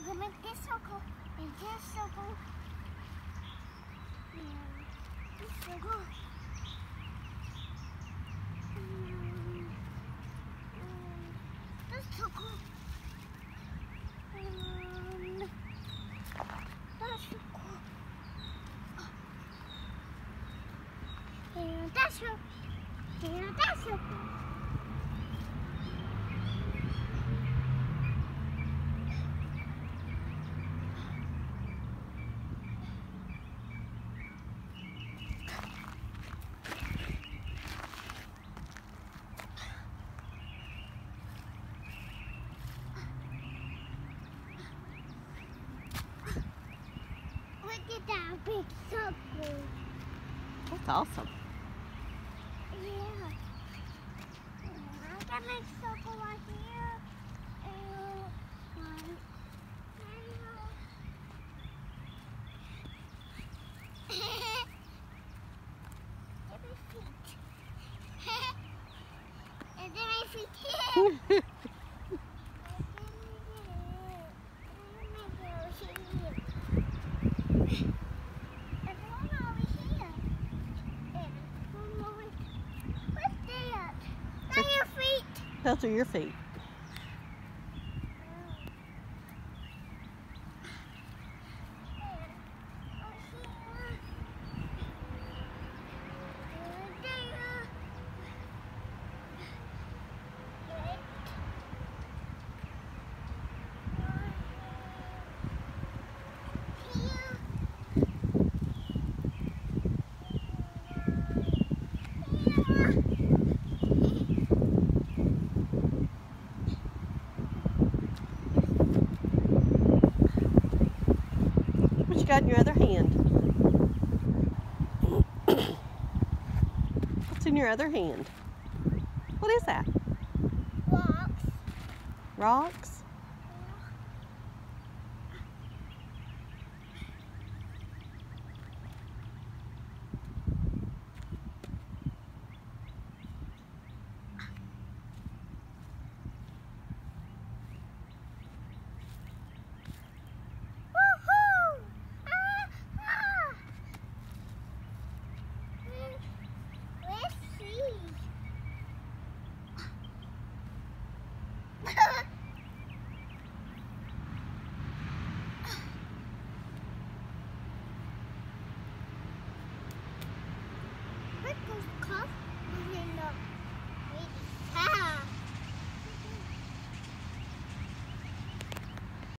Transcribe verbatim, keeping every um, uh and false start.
gonna make this circle and this circle and this circle. And, and this circle. And that circle. And that circle. And that circle. Look at that big circle. That's awesome. Yeah. And I can make a circle right here. And one. And my feet. And then my feet here. Those are your feet. What you got in your other hand? What's in your other hand? What is that? Rocks. Rocks?